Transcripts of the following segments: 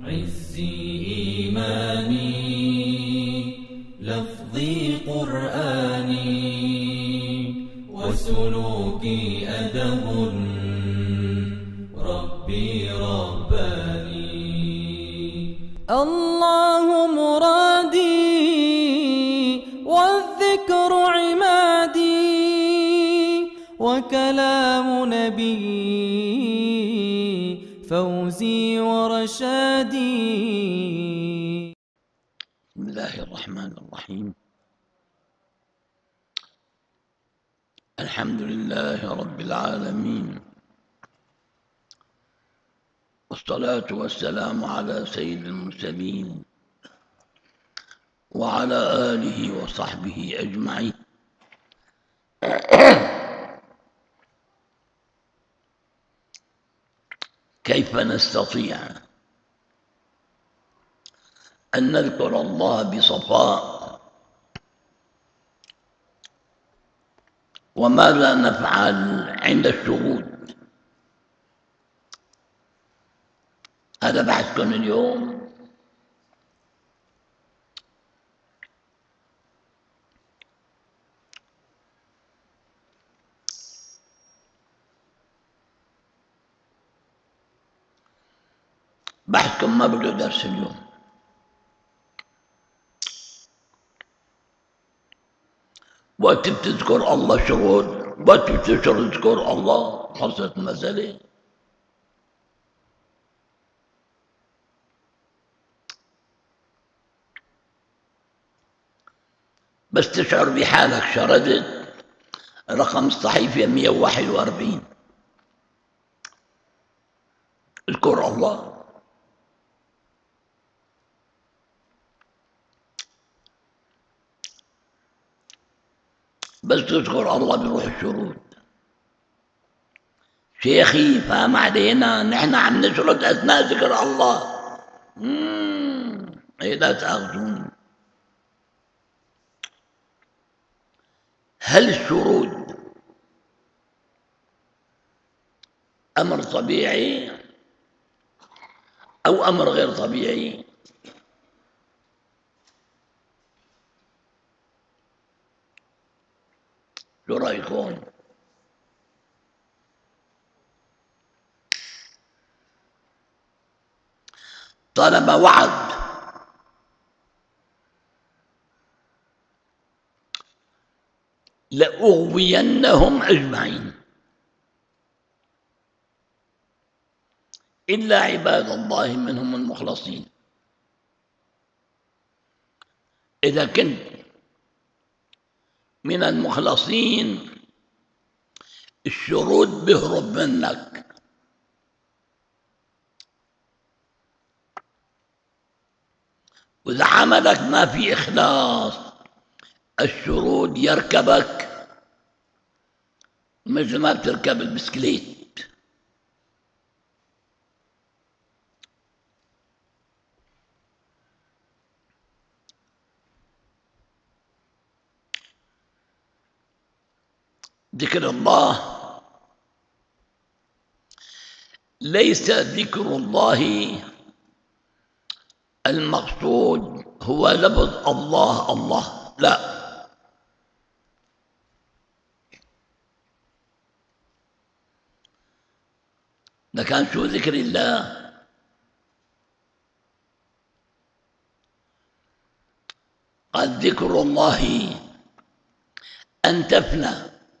عزي إيماني لفظي قرآني وسلوكي أدب ربي رباني. الله مرادي والذكر عمادي وكلام نبي فوزي ورشادي. بسم الله الرحمن الرحيم. الحمد لله رب العالمين، والصلاة والسلام على سيد المرسلين وعلى آله وصحبه أجمعين. كيف نستطيع أن نذكر الله بصفاء وماذا نفعل عند الشهود؟ هذا بحثكم اليوم. بحثكم ما بده درس اليوم. وقت بتذكر الله شغل، وقت بتذكر الله خلصت المسألة. بس تشعر بحالك شردت رقم الصحيفة 141، اذكر الله. بس تذكر الله بروح الشرود. شيخي فهم علينا نحن عم نشرد أثناء ذكر الله. إيه لا تأخذون. هل الشرود أمر طبيعي أو أمر غير طبيعي؟ شو رأيكم؟ طالما وعد لأغوينهم أجمعين إلا عباد الله منهم المخلصين. إذا كنت من المخلصين الشرود بهرب منك. وإذا عملك ما في إخلاص الشرود يركبك مثل ما بتركب البسكليت. ذكر الله ليس ذكر الله المقصود هو لفظ الله الله، لا. لكن شو ذكر الله؟ قال ذكر الله أن تفنى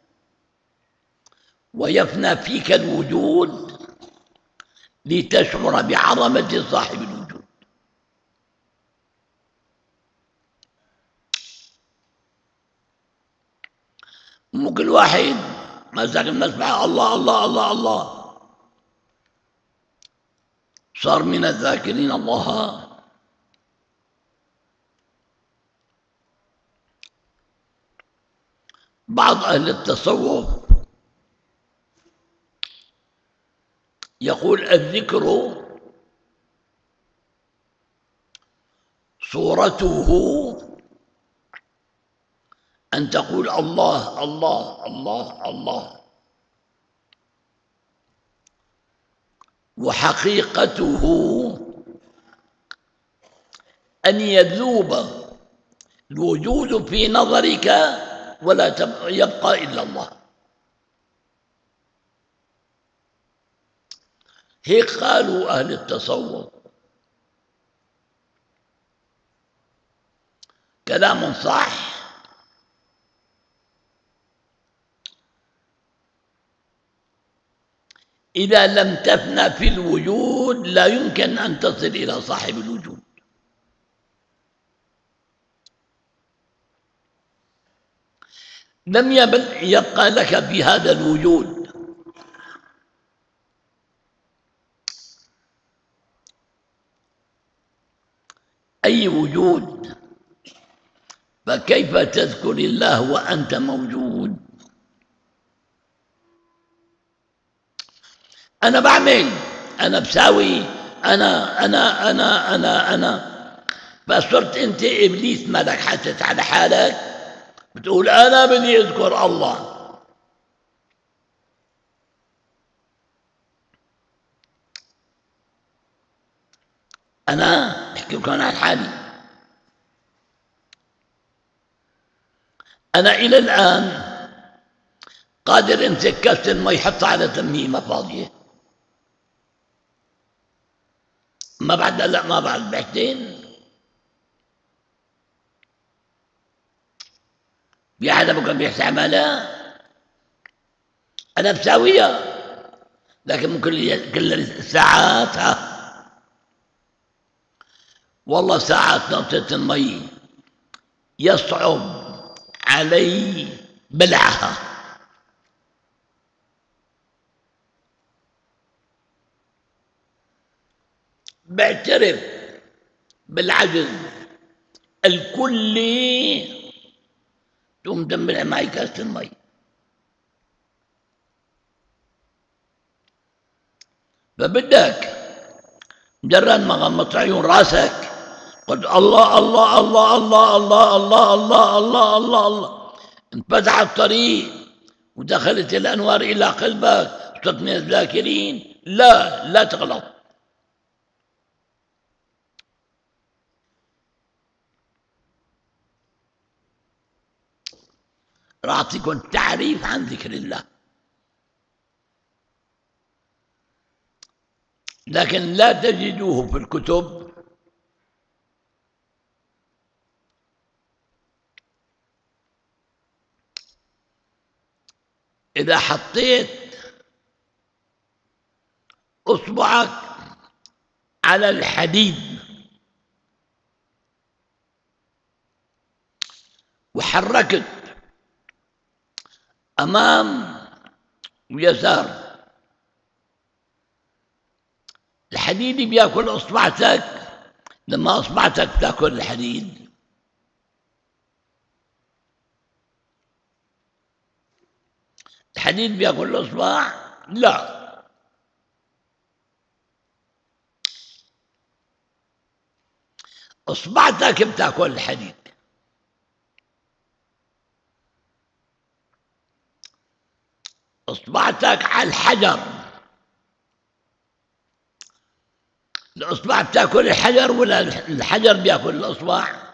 ويفنى فيك الوجود لتشعر بعظمة صاحب الوجود. مو كل واحد مسك المسبح الله الله الله الله صار من الذاكرين الله. بعض أهل التصوف يقول الذكر صورته أن تقول الله الله الله الله، وحقيقته أن يذوب الوجود في نظرك ولا يبقى إلا الله. هيك قالوا أهل التصوف. كلام صح. إذا لم تفنى في الوجود لا يمكن أن تصل إلى صاحب الوجود. لم يبقى لك في هذا الوجود أي وجود، فكيف تذكر الله وأنت موجود؟ أنا بعمل، أنا بساوي، أنا فصرت أنت إبليس مالك حاسس على حالك بتقول أنا بدي أذكر الله. أنا أحكي لكم عن حالي. أنا إلى الآن قادر أمسك كاسة المي يحطها على تميمة فاضية، ما بعد لا ما بعد بحتين. في حدا ممكن بيستعملها؟ أنا بساويها، لكن ممكن كل ساعات والله ساعات نقطة المي يصعب علي بلعها. بعترف بالعجز الكلي، تقوم تنبلع معي كاسة المي. فبدك مجرد ما غمضت عيون راسك قلت الله الله الله الله الله الله الله الله الله الله، انفتح الطريق ودخلت الأنوار إلى قلبك، صرت من الذاكرين. لا تغلط. راح أعطيكم تعريف عن ذكر الله، لكن لا تجدوه في الكتب. إذا حطيت إصبعك على الحديد وحركت أمام ويسار، الحديد بياكل إصبعتك. لما إصبعتك تاكل الحديد الحديد بياكل الإصبع؟ لا، إصبعتك بتاكل الحديد. إصبعتك على الحجر، الإصبع بتاكل الحجر ولا الحجر بياكل الإصبع؟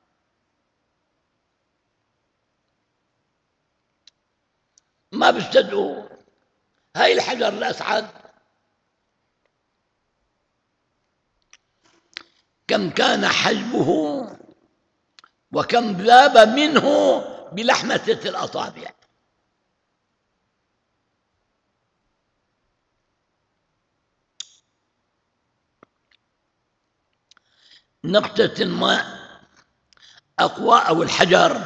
ما بيصدقوا. هاي الحجر الأسعد كم كان حجمه وكم ذاب منه بلحمة الأصابع. نقطة الماء أقوى أو الحجر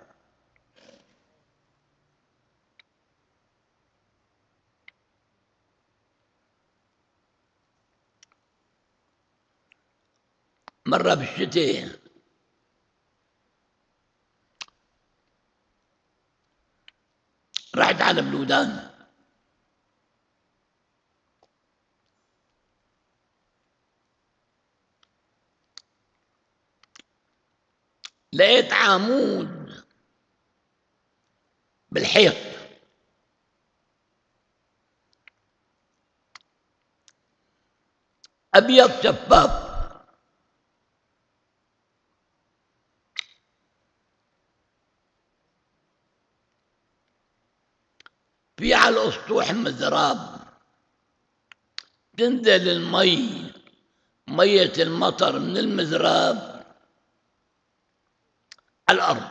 مرة بالشتاء رحت على بلودان، لقيت عمود بالحيط أبيض شفاف، في على الأسطوح مزراب تنزل المي، مية المطر من المزراب على الأرض،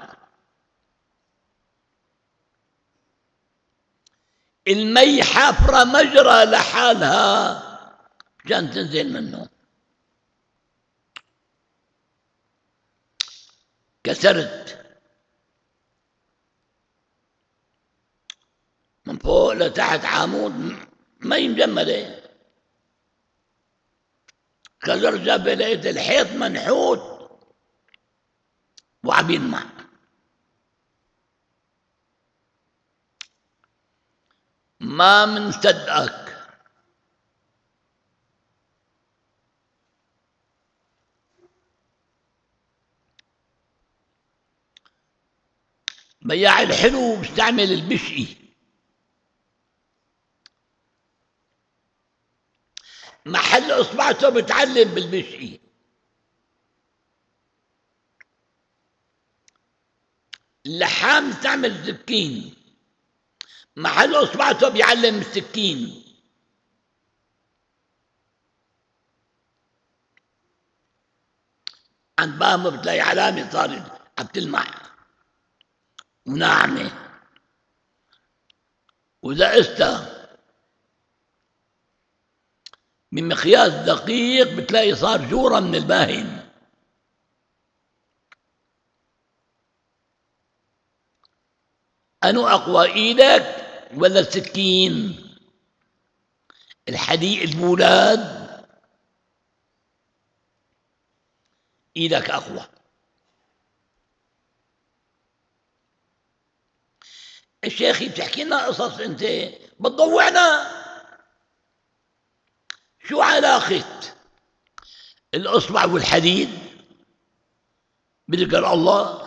المي حافرة مجرى لحالها عشان تنزل منه. كسرت من فوق لتحت عمود مي مجمدة، كسرت لقيت الحيط منحوت وعم يلمع. ما منصدقك. بياع الحلو بيستعمل البشقي، محل اصبعته بتعلم بالبشقي، اللحام بيستعمل سكين، محل اصبعته بيعلم السكين. عند بامه بتلاقي علامه صارت عم تلمع وناعمه، واذا قستها بمقياس دقيق بتلاقي صار جوره من الباهن. أنو أقوى إيدك ولا السكين؟ الحديق البولاد إيدك أقوى. الشيخي بتحكي لنا قصص أنت بتضوعنا. شو علاقة الإصبع والحديد بذكر الله؟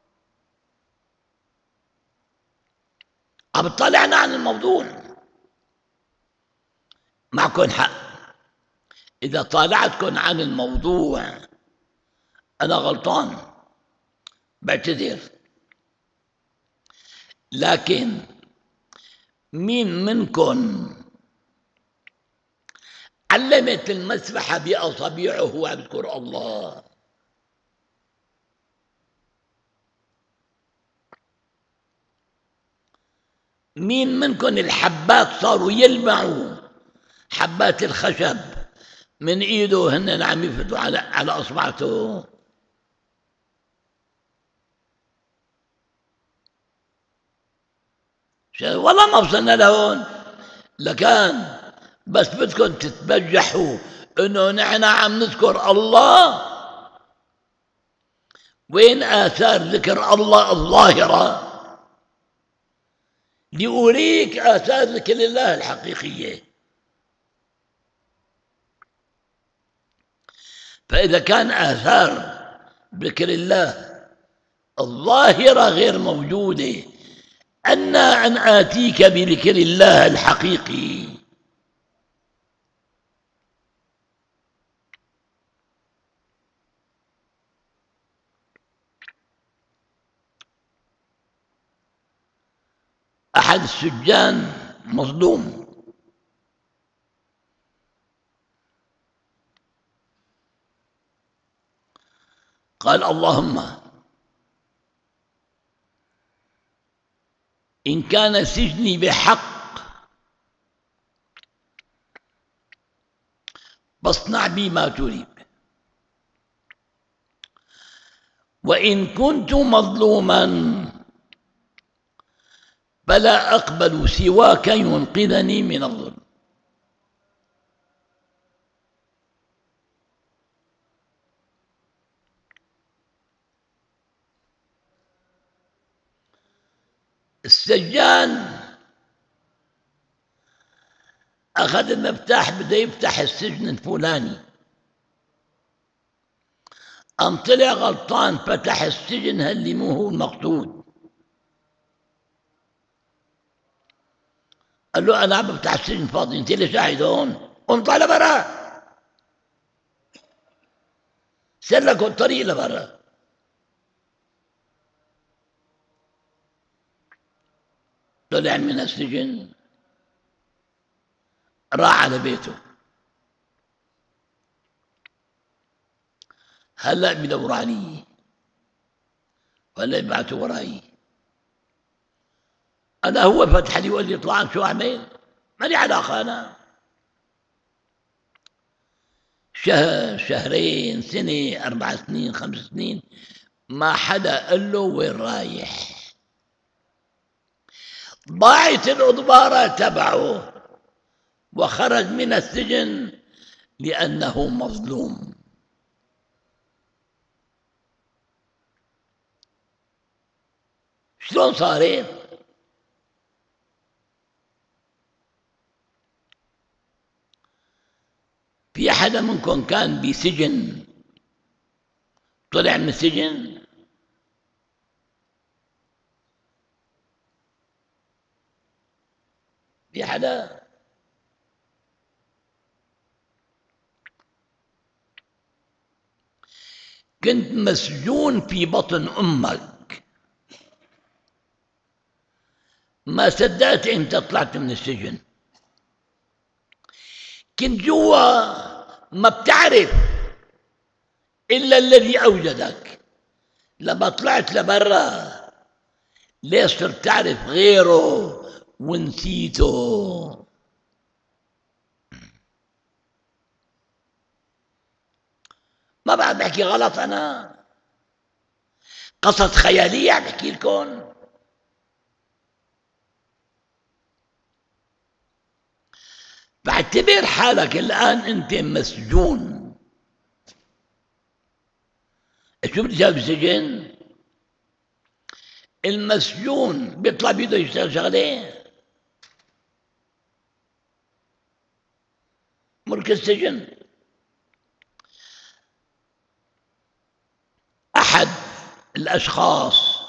عم تطلعنا عن الموضوع. معكم حق، إذا طالعتكم عن الموضوع أنا غلطان بعتذر، لكن مين منكم علمت المسبحة بأصابعه وهو يذكر الله؟ مين منكم الحبات صاروا يلمعوا، حبات الخشب من ايده هن عم يفتوا على اصبعته؟ والله ما وصلنا لهون، لكان بس بدكم تتبجحوا انه نحن عم نذكر الله. وين آثار ذكر الله الظاهرة؟ لأريك آثار ذكر الله الحقيقية. فإذا كان آثار ذكر الله الظاهرة غير موجودة، أنا أن آتيك بذكر الله الحقيقي. أحد السجان مصدوم، قال اللهم إن كان سجني بحق فاصنع بي ما تريد، وإن كنت مظلوما فلا أقبل سواك ينقذني من الظلم. السجان أخذ المفتاح بده يفتح السجن الفلاني، قام طلع غلطان فتح السجن اللي مو هو المقصود. قال له أنا عم بفتح السجن فاضي، أنت ليش قاعد هون؟ قم طالع برا، سر لك الطريق لبرا. طلع من السجن راح على بيته. هلا بدور علي ولا يبعثوا وراي. أنا هو فتح لي وقال لي اطلع شو أعمل؟ ما لي علاقة أنا. شهر، شهرين، سنة، 4 سنين، 5 سنين، ما حدا قال له وين رايح. ضاعت الأضبارة تبعه وخرج من السجن لأنه مظلوم. شلون صارت؟ في حدا منكم كان بسجن طلع من السجن؟ في حدا؟ كنت مسجون في بطن أمك، ما صدقت أنت طلعت من السجن. كنت جوا ما بتعرف إلا الذي أوجدك. لما طلعت لبرا ليش صرت تعرف غيره ونسيته؟ ما بعد بحكي غلط أنا؟ قصص خيالية عم بحكي لكم. فاعتبر حالك الآن أنت مسجون. شو بدي جاب السجن؟ المسجون بيطلع بيده يشتغل شغلة. ملك السجن. أحد الأشخاص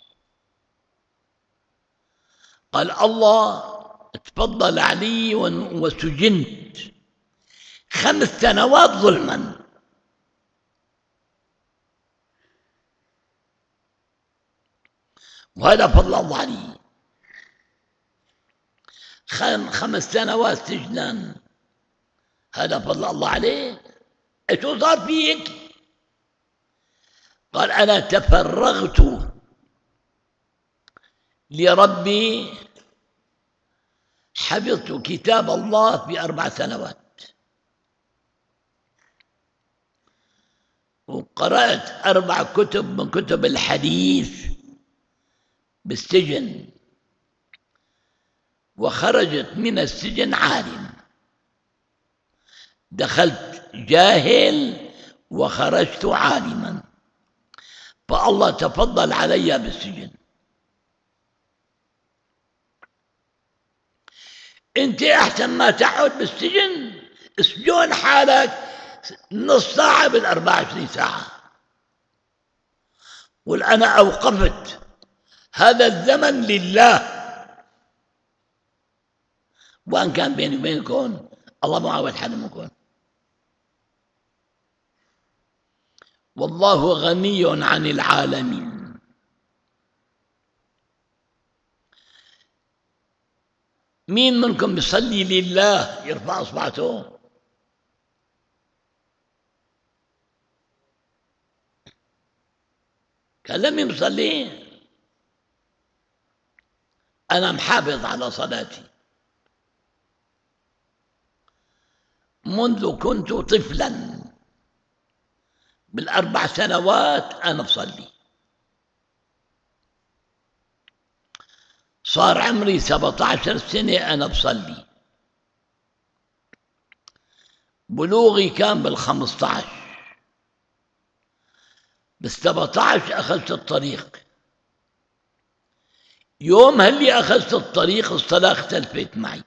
قال الله تفضل علي وسجنت 5 سنوات ظلما، وهذا فضل الله علي. 5 سنوات سجنا، هذا فضل الله عليه. شو صار فيك؟ قال أنا تفرغت لربي، حفظت كتاب الله في 4 سنوات، وقرأت 4 كتب من كتب الحديث بالسجن، وخرجت من السجن عالم. دخلت جاهل وخرجت عالما، فالله تفضل علي بالسجن. انت احسن ما تقعد بالسجن اسجون حالك نص ساعة بال24 ساعة. قل أنا أوقفت هذا الزمن لله، وأن كان بيني وبينكم الله ما عود حدا منكم. والله غني عن العالمين. مين منكم بيصلي لله يرفع اصبعته؟ كان لم يصلي. أنا محافظ على صلاتي منذ كنت طفلا، بال4 سنوات أنا بصلي. صار عمري 17 سنة أنا بصلي. بلوغي كان بال15. بال17 أخذت الطريق. يوم اللي أخذت الطريق الصلاة اختلفت معي.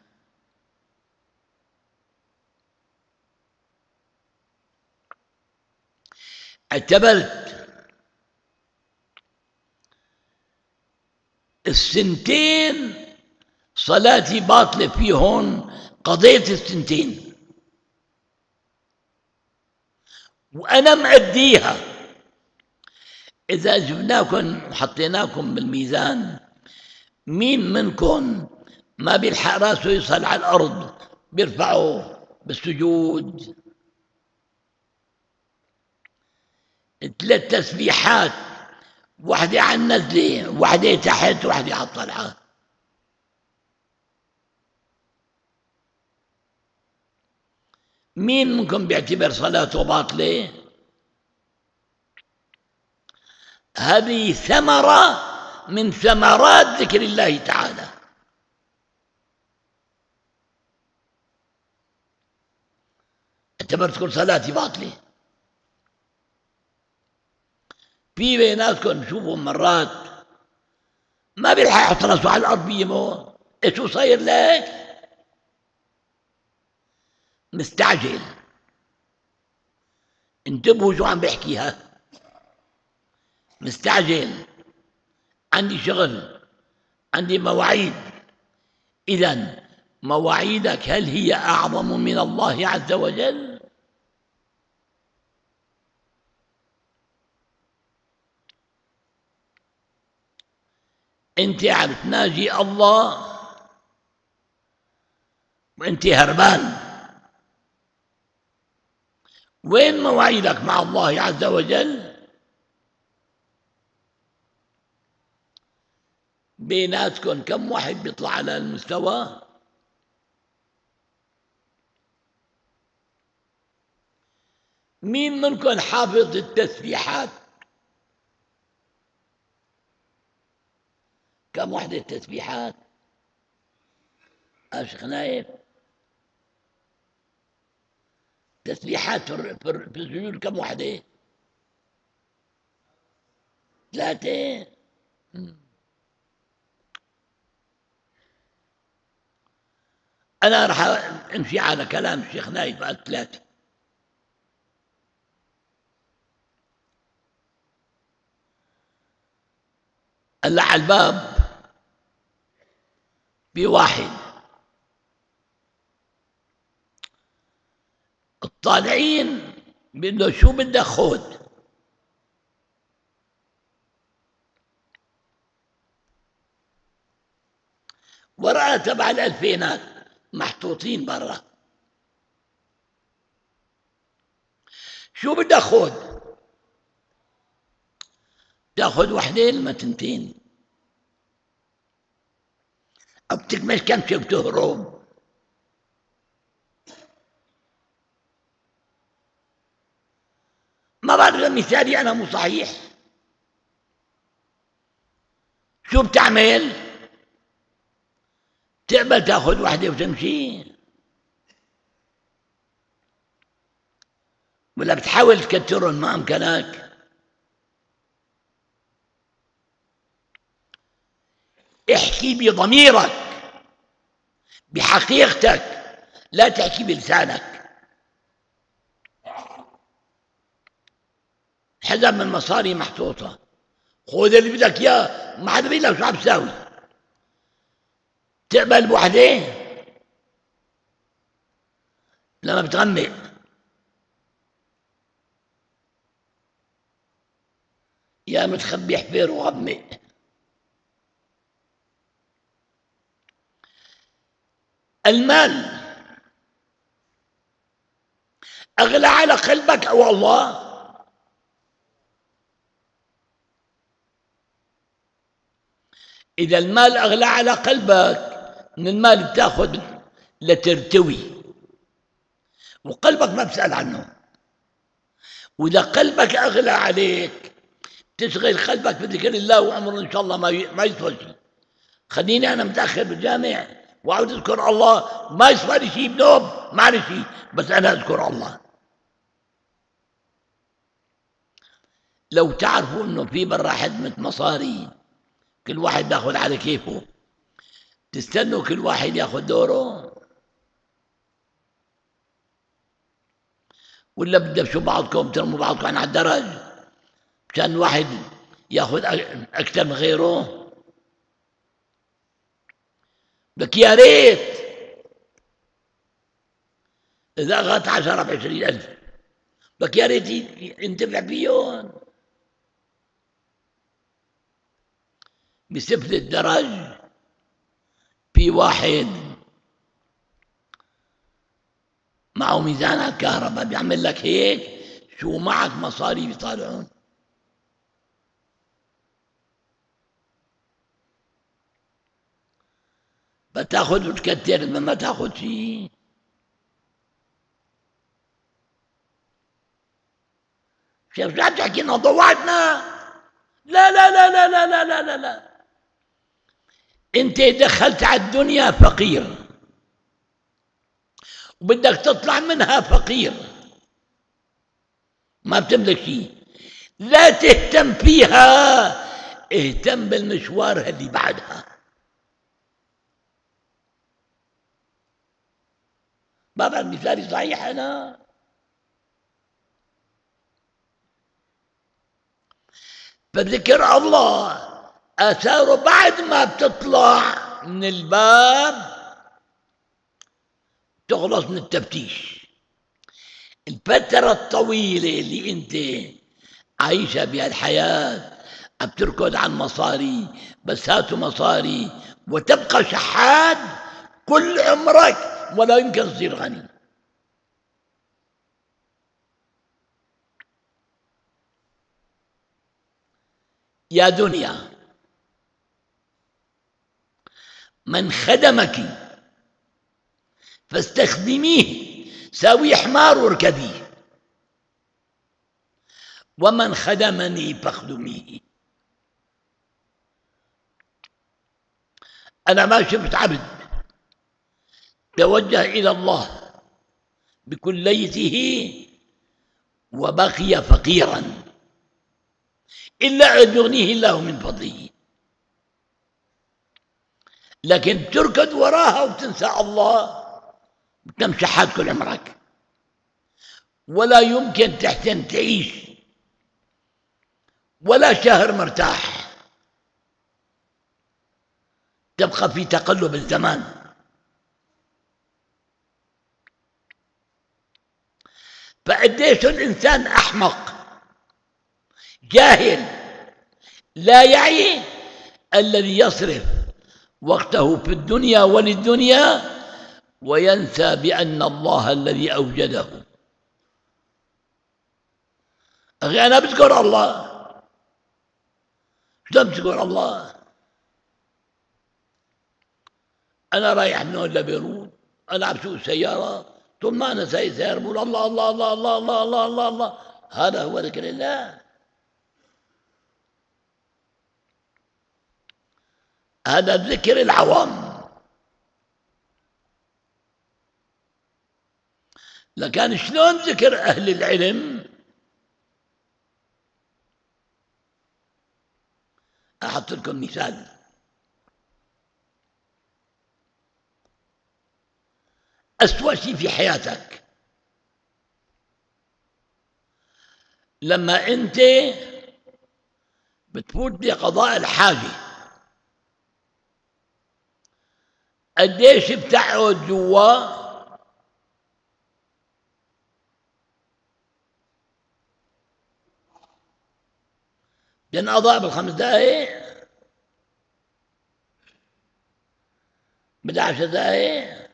اعتبرت السنتين صلاتي باطلة فيهن، قضيت السنتين وأنا مأديها. إذا جبناكم وحطيناكم بالميزان مين منكم ما بيلحق راسه يصل على الأرض بيرفعه بالسجود؟ 3 تسبيحات، واحدة على النزلة، واحدة تحت، واحدة على الطلعة. مين منكم بيعتبر صلاته باطلة؟ هذه ثمرة من ثمرات ذكر الله تعالى. اعتبرت كل صلاتي باطلة. في بيناتكم بشوفوا مرات ما بيلحق يحط راسه على الأرض بيموت. شو صاير لك؟ مستعجل. انتبهوا شو عم بحكيها. مستعجل، عندي شغل، عندي مواعيد. إذن مواعيدك هل هي أعظم من الله عز وجل؟ أنت عم تناجي الله وأنت هربان. وين مواعيدك مع الله عز وجل؟ بيناتكم كم واحد بيطلع على المستوى؟ مين منكم حافظ التسبيحات؟ كم وحدة التسبيحات؟ شيخ نايف، تسبيحات في السجود كم وحدة؟ 3. أنا راح أمشي على كلام الشيخ نايف، قال 3. هلا على الباب بواحد، الطالعين بيقول له شو بدك خذ؟ ورقة تبع الألفينات محطوطين برا. شو بدك خذ؟ تاخذ وحدين ما تنتين، أو بتكمل كمشة وتهرب. ما بعرف إذا مثالي أنا مو صحيح. شو بتعمل؟ تقبل تاخذ وحدة وتمشي، ولا بتحاول تكترهم ما أمكنك؟ احكي بضميرك بحقيقتك، لا تحكي بلسانك. حزب من مصاري محطوطة، خذ اللي بدك إياه، ما حدا بيقول لك شو عم تساوي. تقبل بوحدة لما بتغمق. يا متخبي حفير وغمق. المال أغلى على قلبك أو الله؟ إذا المال أغلى على قلبك، من المال بتاخذ لترتوي، وقلبك ما بسأل عنه. وإذا قلبك أغلى عليك، تشغل قلبك بذكر الله وأمر إن شاء الله ما يسوى شيء. خليني أنا متأخر بالجامع وأعود أذكر الله، ما يسوى لي شيء بنوم، معلش، بس أنا أذكر الله. لو تعرفوا إنه في برا حزمة مصاري كل واحد ياخذ على كيفه، تستنوا كل واحد ياخذ دوره؟ ولا بدبشوا بعضكم ترموا بعضكم على الدرج مشان واحد ياخذ أكثر من غيره؟ لك يا ريت إذا أخذت 10 ب20,000، لك يا ريت ينتفع فيهم. بسفل الدرج في واحد معه ميزان على الكهرباء بيعمل لك هيك، شو معك مصاري بيطالعون. بتاخذ وتكتر ما تاخذ شيء. شوف شو عم تحكي لنا ضوعتنا؟ لا لا لا لا لا لا لا لا لا. انت دخلت على الدنيا فقير وبدك تطلع منها فقير، ما بتملك شيء. لا تهتم فيها، اهتم بالمشوار اللي بعدها. ما بعرف مثالي صحيح أنا. فذكر الله آثاره بعد ما بتطلع من الباب تخلص من التفتيش. الفترة الطويلة اللي انت عايشة بهالحياة عم تركض عن مصاري، بس هاتوا مصاري وتبقى شحات كل عمرك ولا يمكن تصير غني. يا دنيا من خدمك فاستخدميه، ساوي حمار واركبيه، ومن خدمني فاخدميه. أنا ما شفت عبد توجه إلى الله بكليته وبقي فقيرا إلا أن يغنيه الله من فضله، لكن تركض وراها وتنسى الله، بتمشي حاد كل عمرك ولا يمكن تحسن تعيش ولا شهر مرتاح، تبقى في تقلب الزمان. فقديش الإنسان أحمق جاهل لا يعي الذي يصرف وقته في الدنيا وللدنيا وينسى بأن الله الذي أوجده. أخي أنا بذكر الله، شلون بذكر الله؟ أنا رايح من هون لبيروت، أنا عم سوق سيارة، طول ما أنا سايق سيارة بقول الله الله الله الله الله الله الله الله. هذا هو ذكر الله. هذا ذكر العوام. لكن شلون ذكر أهل العلم؟ أحط لكم مثال. أسوأ شيء في حياتك لما أنت بتفوت بقضاء الحاجة، قديش بتقعد جوا؟ بينقضى بالخمس دقايق، ب10 دقايق.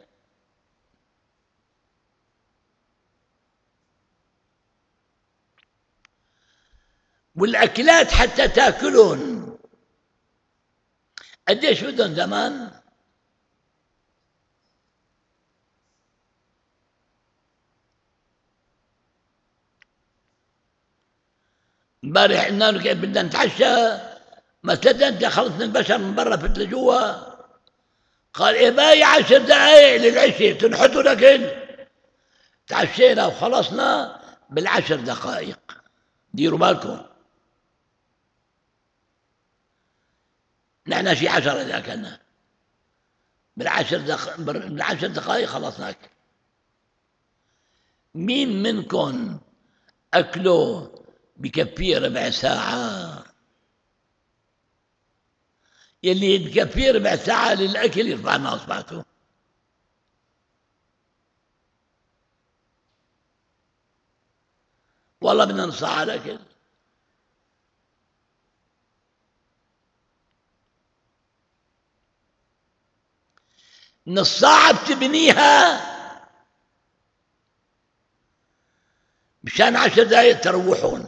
والأكلات حتى تاكلون قديش بدهم زمان؟ امبارح قلنا له كيف بدنا نتعشى، مثلا انت خلصنا البشر من برا فت لجوا، قال ايه باقي 10 دقايق للعشاء تنحطوا الاكل. تعشينا وخلصنا بال10 دقائق. ديروا بالكم، نحن شي 10 إذا أكلنا بال10 دقائق خلصناك. مين منكم أكله بكفيه ربع ساعة؟ يلي بكفيه ربع ساعة للأكل يرفع لنا أصبعته. والله بدنا نص ساعة على الأكل. نص ساعة بتبنيها مشان 10 دقايق تروحون.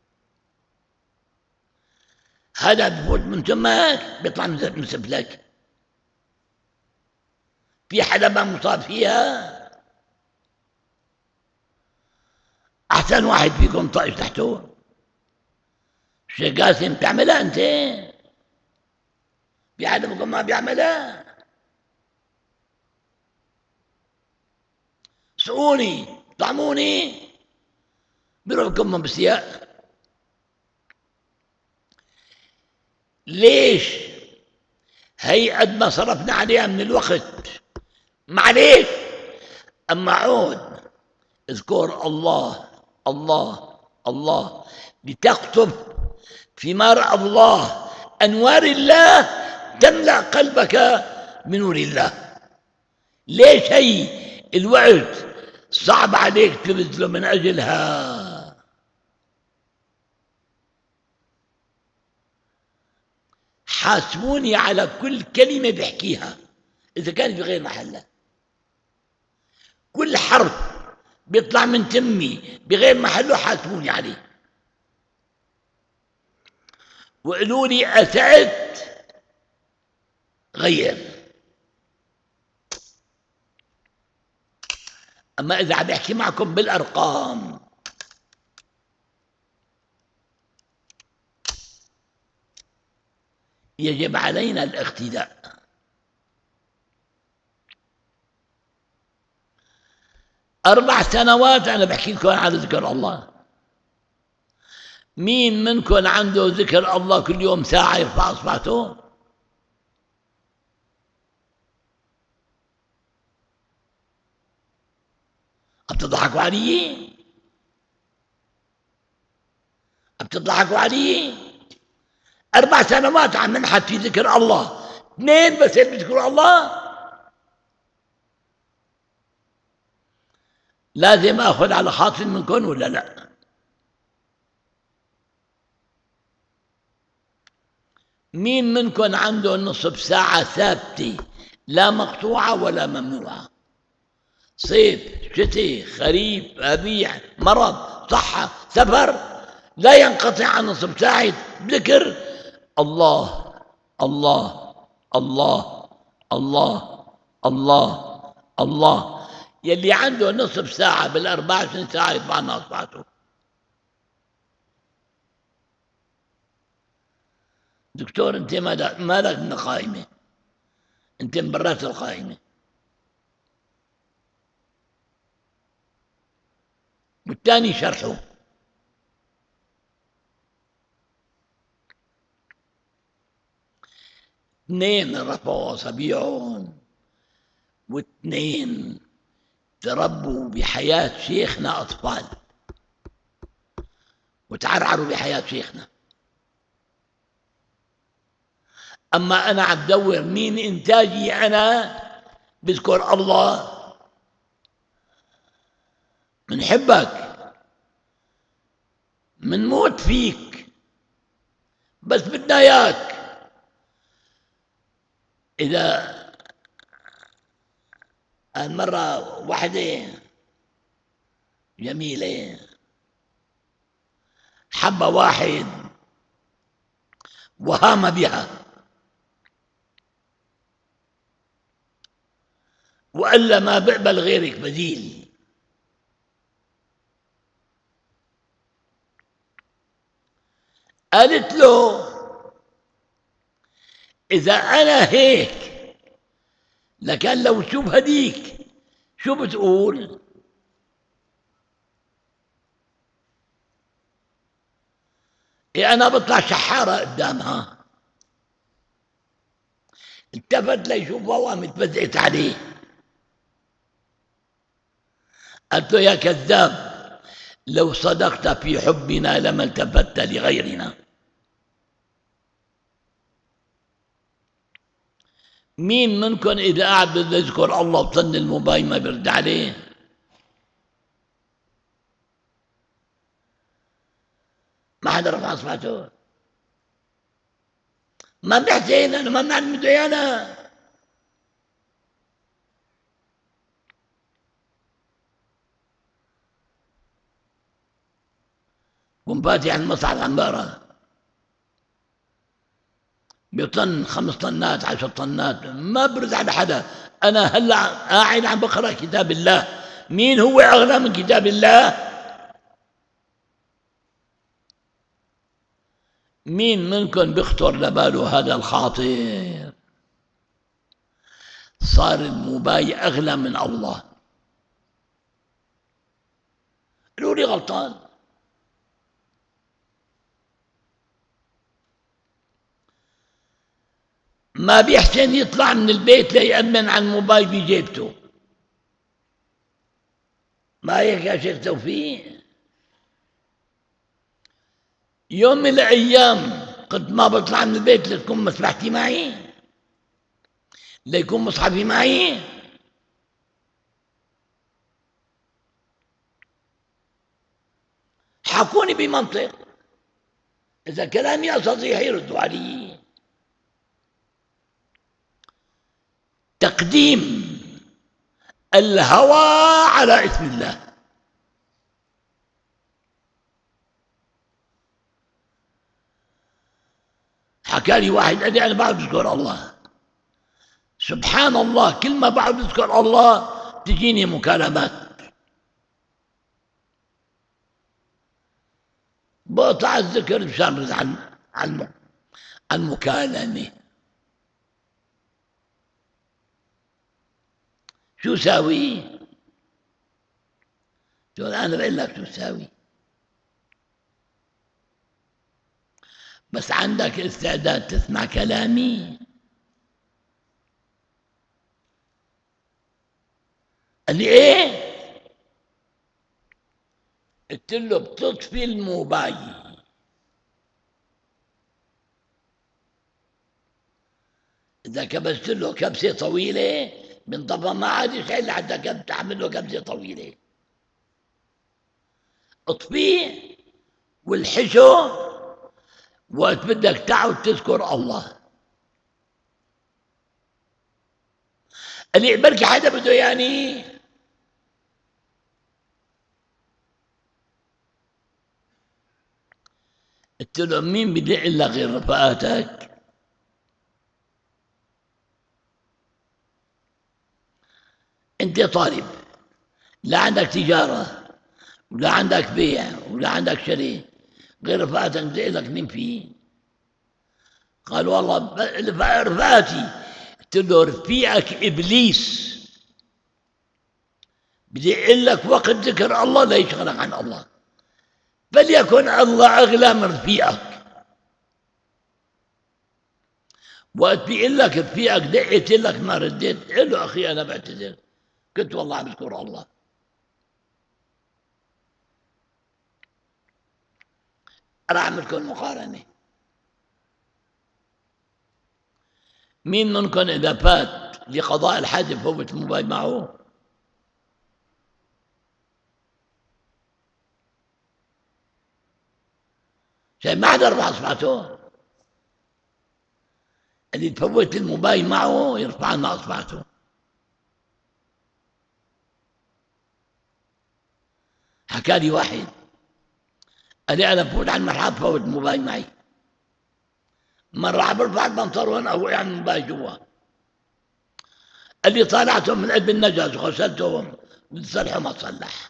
هذا بفوت من تمك بيطلع مسفلك. في حدا ما مصاب فيها؟ أحسن واحد فيكم طائف تحته. شيخ قاسم بتعملها أنت؟ في حدا منكم ما بيعملها؟ سقوني طعموني بيروح لكم بالسياق. ليش؟ هي قد ما صرفنا عليها من الوقت، معليش. أما عود اذكر الله الله الله لتقطف ثمار الله، أنوار الله تملأ قلبك من نور الله. ليش هي الوقت صعب عليك تبذله من أجلها؟ حاسبوني على كل كلمة بحكيها إذا كانت بغير محلها. كل حرف بيطلع من تمي بغير محله حاسبوني عليه، وقالوا لي أسأت غير. أما إذا عم بحكي معكم بالأرقام يجب علينا الاقتداء. 4 سنوات أنا بحكي لكم عن ذكر الله. مين منكم عنده ذكر الله كل يوم ساعة يرفع إصبعته؟ بتضحكوا علي؟ بتضحكوا علي؟ 4 سنوات عم ننحت في ذكر الله، 2 بس اللي بيذكروا الله. لازم اخذ على خاطر منكم ولا لا؟ مين منكم عنده نصف ساعة ثابتة لا مقطوعة ولا ممنوعة؟ صيف شتي خريف ربيع مرض صحة سفر لا ينقطع عن نصف ساعة ذكر الله الله الله الله الله الله. يلي عنده نصف ساعة بال24 ساعة يرفع لنا إصبعته. دكتور أنت مالك من القائمة، أنت من برات القائمة. والثاني شرحه. اثنين رفعوا أصابيعهم، واثنين تربوا بحياة شيخنا أطفال وتعرعروا بحياة شيخنا. أما أنا عم بدور مين إنتاجي، أنا بذكر الله. منحبك منموت فيك بس بدنا إياك. إذا مرة واحدة جميلة حب واحد وهام بها وقال له ما بقبل غيرك بديل. قالت له إذا أنا هيك لكان لو شو بهديك شو بتقول؟ إيه أنا بطلع شحارة قدامها. التفت ليشوفها وقامت بزقت عليه. قالت له يا كذاب لو صدقت في حبنا لما التفت لغيرنا. مين منكم إذا قاعد بده يذكر الله وطن الموبايل ما بيرد عليه؟ ما حدا رفع اصبعته. ما بحسين أنا ما بنعلم بده إيانا. كون فاتح المصعد عم بقرا بطن 5 طنات 10 طنات ما برد على حدا. أنا هلا قاعد عم بقرأ كتاب الله، مين هو أغلى من كتاب الله؟ مين منكم بيخطر لباله هذا الخاطر؟ صار الموباي أغلى من الله. قالوا لي غلطان. ما بيحسن يطلع من البيت ليأمن على الموبايل بجيبته. ما هيك يا شيخ توفيق؟ يوم من الأيام قد ما بطلع من البيت لتكون مسبحتي معي، ليكون مصحفي معي. حكوني بمنطق، إذا كلامي صحيح يردوا علي. تقديم الهوى على اسم الله. حكى لي واحد قال لي أنا بعد أذكر الله، سبحان الله، كل ما بعد أذكر الله تجيني مكالمات، بقطع الذكر مشان رد عن المكالمة. شو ساوي؟ تقول أنا بقول لك شو ساوي، بس عندك استعداد تسمع كلامي؟ قال لي إيه؟ قلت له بتطفي الموبايل، إذا كبست له كبسة طويلة بنطفى، ما عاد يسأل حتى تعمل له كبسة طويلة. اطفيه والحشه وقت بدك تعود تذكر الله. قال لي بركي حدا بده يعني. قلت له مين بدي اقول لك غير رفقاتك؟ انت طالب، لا عندك تجاره ولا عندك بيع ولا عندك شري، غير رفقاتك بدي اقول لك مين فيه؟ قال والله رفقاتي. قلت له رفيقك ابليس، بدي اقول لك وقت ذكر الله لا يشغلك عن الله، فليكن الله اغلى من رفيقك. وقت بيقول لك رفيقك دقيت لك ما رديت، قل له اخي انا بعتذر، كنت والله عم بذكر الله. انا اعمل لكم مقارنه. مين منكم اذا فات لقضاء الحاجه فوت الموبايل معه؟ شايف ما حدا رفع اصبعته. اللي تفوت الموبايل معه يرفع لنا اصبعته. حكى لي واحد قال لي انا بفوت على المرحاض فوت الموبايل معي، مرة عم برفع البنطلون وانا وقع الموبايل جوا. قال لي طالعتهم من قلب النجز وغسلتهم وتصلحوا ما تصلح.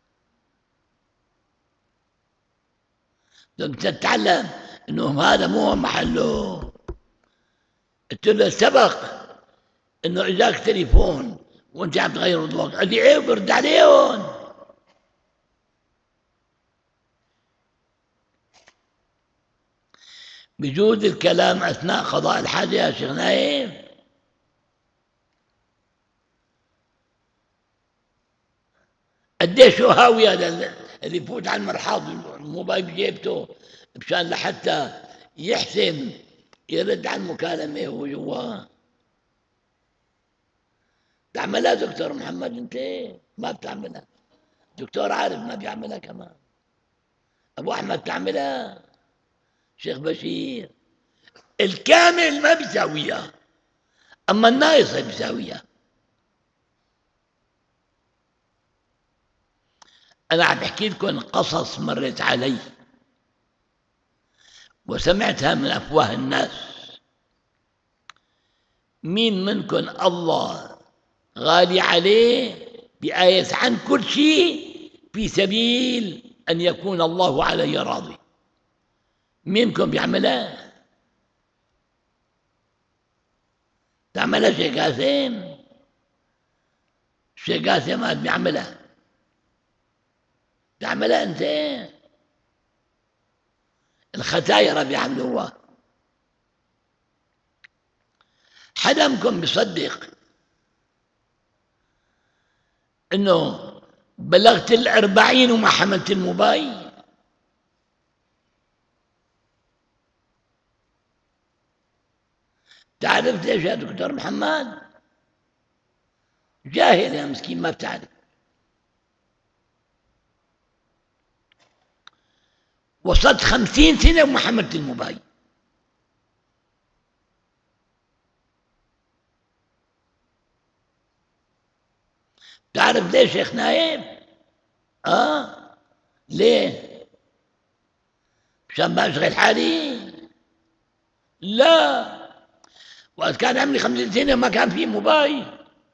بدك تتعلم انه هذا مو محله. قلت له سبق انه اجاك تليفون وانت عم تغير الوقت. قال لي ايه برد عليهم. بجوز الكلام اثناء قضاء الحاجه يا شيخ نايف. قديش هو هاوي هذا اللي يفوت على المرحاض الموبايل بجيبته مشان لحتى يحسن يرد على المكالمه وهو جواه. بتعملها دكتور محمد؟ انت ما بتعملها. دكتور عارف ما بيعملها كمان. ابو احمد بتعملها. شيخ بشير الكامل ما بيساويها، اما الناقص بيساويها. انا عم بحكي لكم قصص مرت علي. وسمعتها من أفواه الناس. مين منكم الله غالي عليه بآية عن كل شيء في سبيل أن يكون الله عليه راضي؟ منكم بيعملها؟ تعملها شيخ قاسم؟ الشيخ قاسم ما بيعملها، تعملها أنت؟ الختايرة بيعملوها. حدا منكم بيصدق إنه بلغت 40 وما حملت الموبايل؟ تعرف ليش يا دكتور محمد؟ جاهل يا مسكين، ما بتعرف. وصلت 50 سنة وما حملت الموبايل. تعرف ليه شيخ نايم؟ ليه؟ مشان بشغل حالي؟ لا، وقت كان عمري 50 سنة ما كان في موبايل.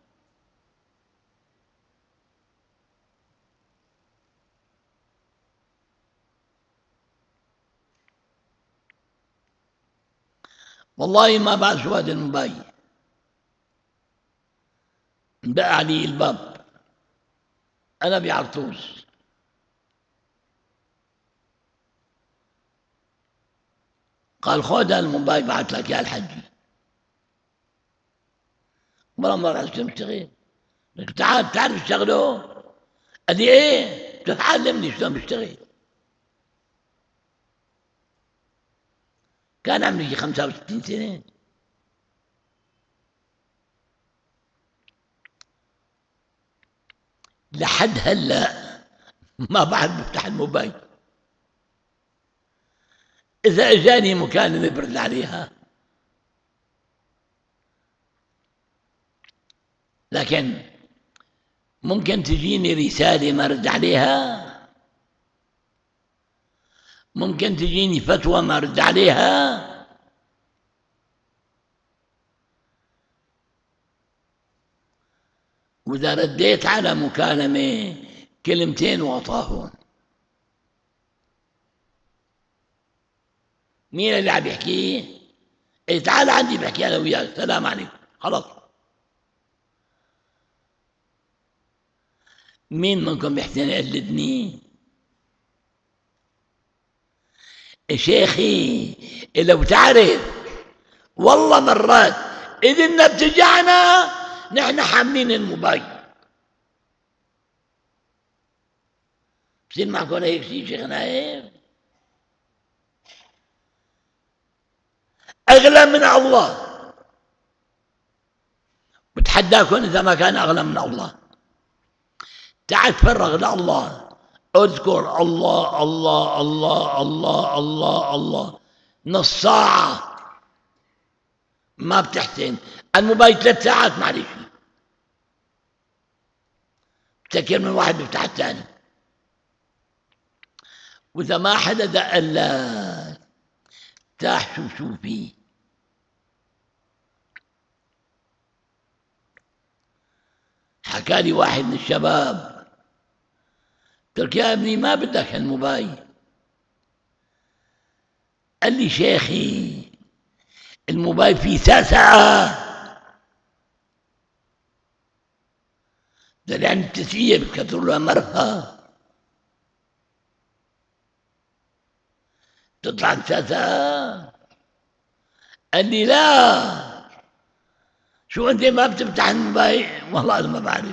والله ما بعرف شو هذا الموبايل. انبقى علي الباب، أنا بعرطوس. قال خذ الموبايل بعت لك يا الحجي. مرة قال شو بشتغل؟ قلت تعال تعرف تشتغله؟ قال لي ايه؟ تعلمني شلون بشتغل. كان عمري 65 سنة. لحد هلا ما بعرف بفتح الموبايل. إذا إجاني مكالمة برد عليها، لكن ممكن تجيني رسالة ما رد عليها، ممكن تجيني فتوى ما رد عليها. وإذا رديت على مكالمة كلمتين وأطاهون. مين اللي عم يحكي؟ إيه تعال عندي بحكي أنا وياك، السلام عليكم، خلاص. مين منكم بيحسن يقلدني؟ شيخي لو تعرف، والله مرات إذا بتجعنا نحن حاملين الموبايل. بصير معكم هيك شيء شيخ نايف؟ أغلى من الله. بتحداكم إذا ما كان أغلى من الله. تعال تفرغ لله، اذكر الله الله الله الله الله الله نص ساعة. ما بتحسن الموبايل 3 ساعات، معلش بتذكر من واحد بيفتح الثاني. وإذا ما حدا دق لك تاح شو فيه. حكى لي واحد من الشباب، قلت له يا ابني ما بدك هالموبايل؟ قال لي شيخي الموبايل فيه ساعة. ده يعني التسوية بتكتر له مرة تطلع ساعة. قال لي لا، شو أنت ما بتفتح الموبايل؟ والله أنا ما بعرف.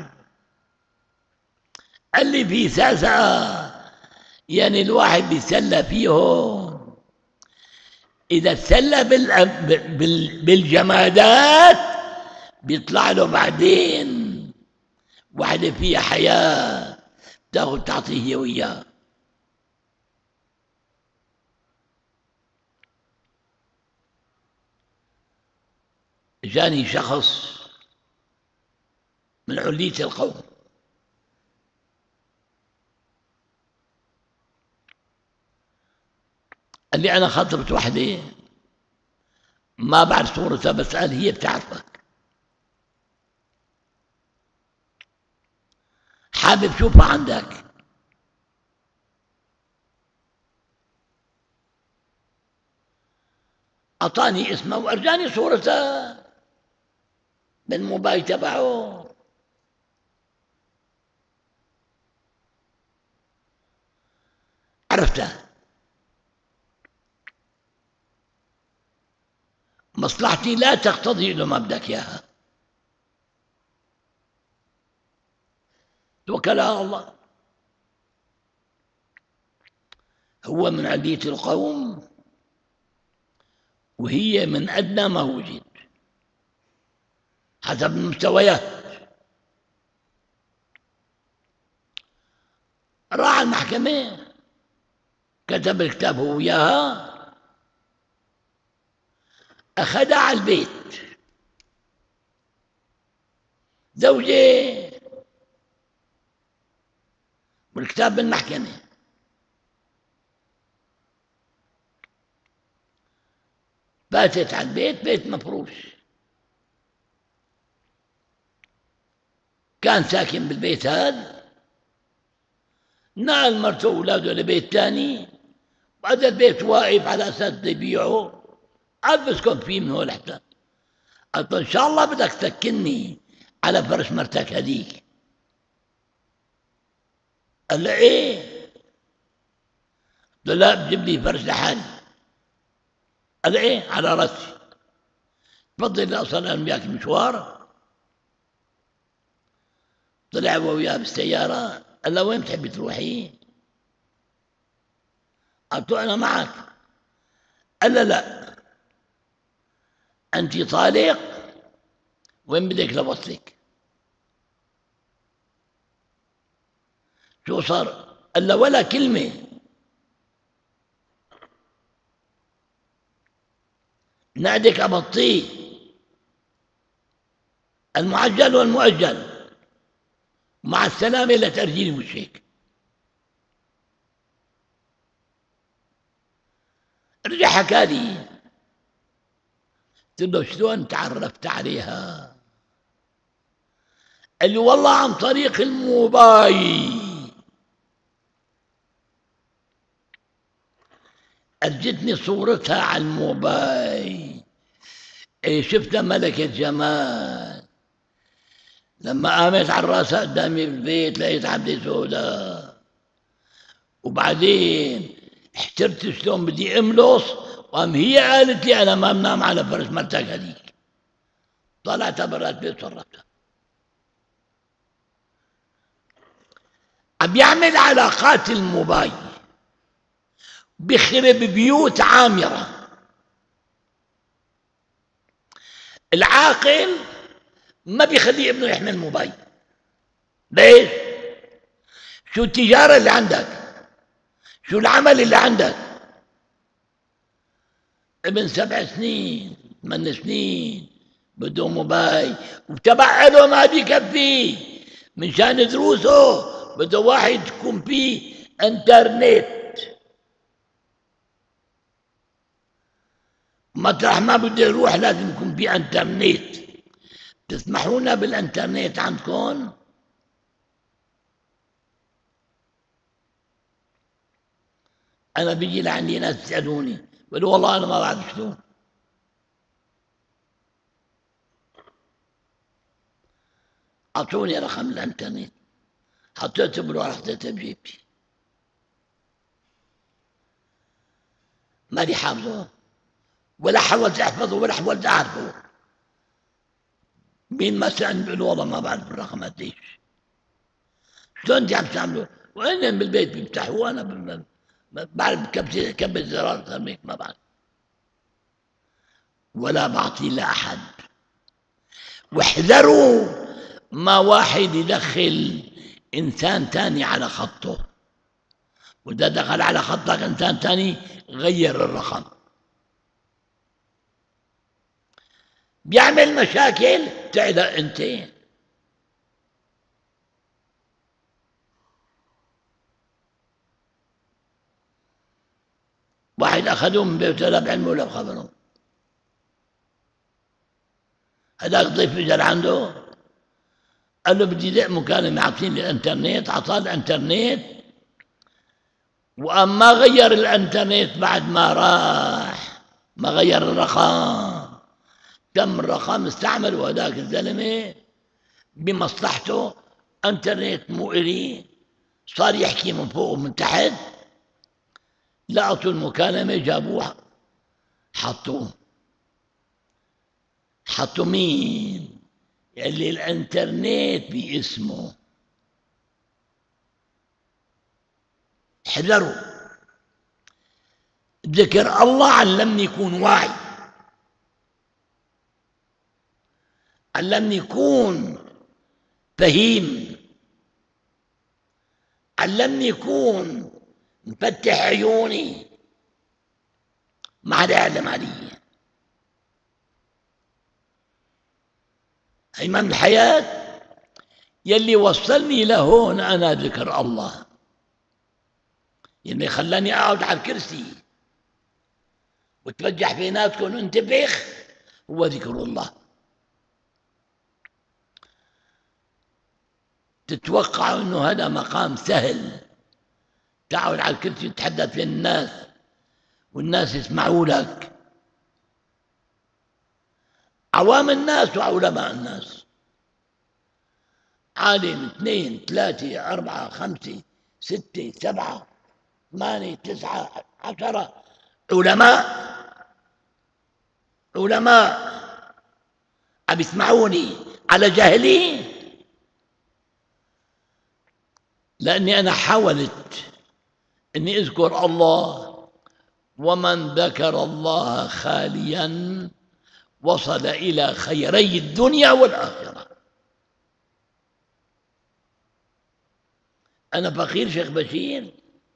قال لي في ساعة يعني الواحد بيتسلى فيهم. إذا تسلى بالجمادات بيطلع له بعدين واحدة فيها حياة تاخذ تعطيه هي وياه. جاني شخص من علية القوم، قال لي أنا خطبت وحدة ما بعد صورتها، بسأل هي بتعرفك، حابب شوفها عندك؟ أعطاني اسمها وأرجاني صورتها بالموبايل تبعه. عرفتها. مصلحتي لا تقتضي له ما بدك إياها، توكل على الله. هو من علية القوم وهي من أدنى ما وجد حسب المستويات. راح المحكمة كتب الكتاب هو وياها، أخذها على البيت زوجة والكتاب بالمحكمة. باتت على البيت، بيت مفروش، كان ساكن بالبيت هذا، نقل مرته وأولاده لبيت تاني، وهذا البيت واقف على أساس يبيعه، قال بسكن فيه من هون لحتى. قلت إن شاء الله بدك تسكنني على فرش مرتك هذيك. قال له إيه؟ قلت له لا، بجيب لي فرش لحالي. قال له إيه؟ على راسي، تفضل أصلا أنا وياك مشوار. طلع هو وياه بالسيارة، قال له وين بتحبي تروحي؟ قلت له أنا معك. قال له لا، أنت طالق، وين بدك لبصلك؟ شو صار؟ قال له ولا كلمة. نعدك أبطيه، المعجل والمؤجل، مع السلامة لترجيل وشك. رجع حكى لي، قلت له شلون تعرفت عليها؟ قال لي والله عن طريق الموبايل، أرجتني صورتها على الموبايل. إيه، شفتها ملكة جمال. لما قامت على راسها قدامي بالبيت لقيت عبدة سوداء، وبعدين احترت شلون بدي املص، وقام هي قالت لي انا ما بنام على فرش مرتك هذيك. طلعتها برات البيت وصرفتها. عم يعمل علاقات الموبايل، بخرب بيوت عامرة. العاقل ما بيخلي ابنه يحمل موبايل. ليش؟ شو التجارة اللي عندك؟ شو العمل اللي عندك؟ ابن 7 سنين 8 سنين بده موبايل، وتبع له ما بيكفيه، منشان دروسه بده واحد يكون فيه انترنت. مطرح ما بده يروح لازم يكون فيه انترنت. تسمحونا بالانترنت عندكم؟ انا بيجي لعندي ناس يسالوني، بقول والله انا ما بعرف شلون. اعطوني رقم الانترنت، حطيته بالورقه، حطيته بجيبتي، ماني حافظه ولا حاولت احفظه ولا حاولت اعرفه. مين ما سالني بقول والله ما بعرف الرقم قديش. شلون انت عم تعملوا؟ وين بالبيت بيفتحوا وانا بعرف كبس زرار ترميك ما بعرف، ولا بعطي لاحد. واحذروا ما واحد يدخل انسان تاني على خطه، واذا دخل على خطك انسان تاني غير الرقم، بيعمل مشاكل تعلق انت. واحد أخذوه من بيته لا بعلمه ولا بخبره. هذاك ضيف اجى عنده قال له بدي مكالمة، عاطيني الانترنت، عطاه الانترنت وأما غير الانترنت بعد ما راح ما غير الرقم، تم الرقم استعمل. وهذاك الزلمة بمصلحته انترنت مو إلي، صار يحكي من فوق ومن تحت، لقطوا المكالمة جابوها حطوه مين؟ اللي الانترنت باسمه. احذروا، ذكر الله علمني يكون واعي، علمني يكون فهيم، علمني يكون مفتح عيوني، ما حدا يعلم علي. هي من الحياة يلي وصلني لهون أنا ذكر الله، يلي خلاني أقعد على الكرسي وتبجح بيناتكم وانتبخ هو ذكر الله. تتوقعوا أنه هذا مقام سهل، تقعد على الكرسي وتتحدث بين الناس والناس يسمعوا لك، عوام الناس وعلماء الناس، عالم 2 3 4 5 6 7 8 9 10 علماء عم يسمعوني على جهلي، لأني أنا حاولت أني أذكر الله، ومن ذكر الله خاليا وصل إلى خيري الدنيا والآخرة. أنا فقير شيخ بشير،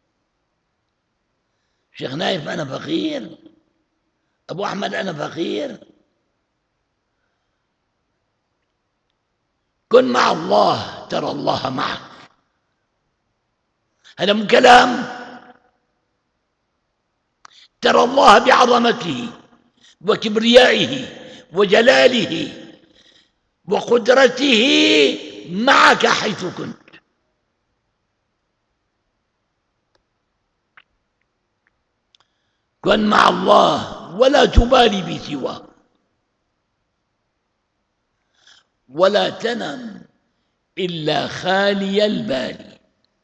شيخ نايف أنا فقير، أبو أحمد أنا فقير. كن مع الله ترى الله معك، هذا مو كلام. ترى الله بعظمته وكبريائه وجلاله وقدرته معك حيث كنت. كن مع الله ولا تبالي بسواه، ولا تنم إلا خالي البال،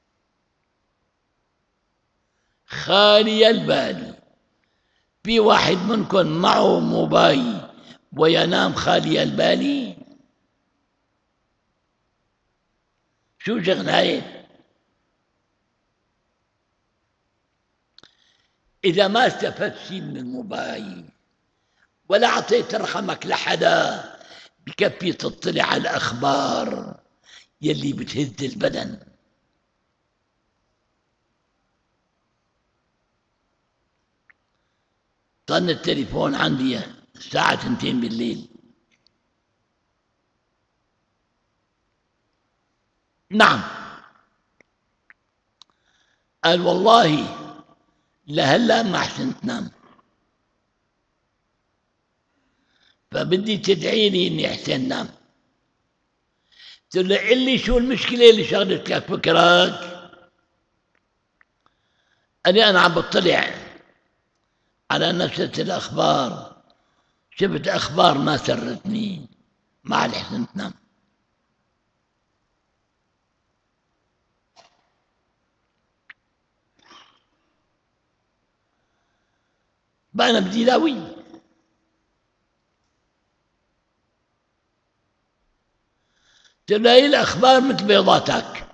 خالي البال. في واحد منكم معه موبايل وينام خالي البال؟ شو شغلة هاي؟ إذا ما استفدت شيء من الموبايل ولا أعطيت رقمك لحدا بكفي تطلع على الأخبار يلي بتهز البدن. طن التليفون عندي الساعة 2 بالليل. نعم، قال والله لهلا ما أحسن تنام، فبدي تدعي لي إني أحسن نام. قلت له قل لي شو المشكلة اللي شغلت لك فكرك؟ أنا عم بطلع على نفسة الأخبار، شفت أخبار ما سرتني، ما عاد حسنت نام. بقى أنا بدي لاوي. تلاقي الأخبار مثل بيضاتك،